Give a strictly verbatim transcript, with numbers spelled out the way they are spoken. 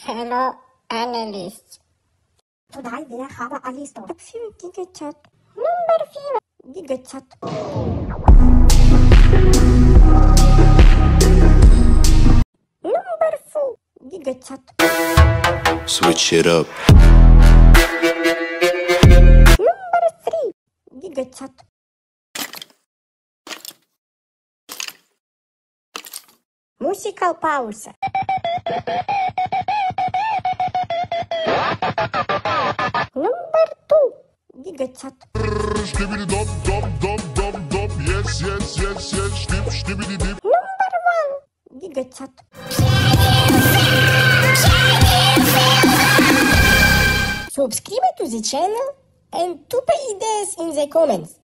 Hello, analyst. Today we have a list of Film GigaChat. Number film GigaChat. Number four GigaChat. Switch it up. Number three GigaChat. Musical pause. Number two GigaChat. Skibidi dop dop dop dop dop. Yes yes yes yes. Skip skibidi dip. Number one GigaChat. Subscribe to the channel and tupe ideas in the comments.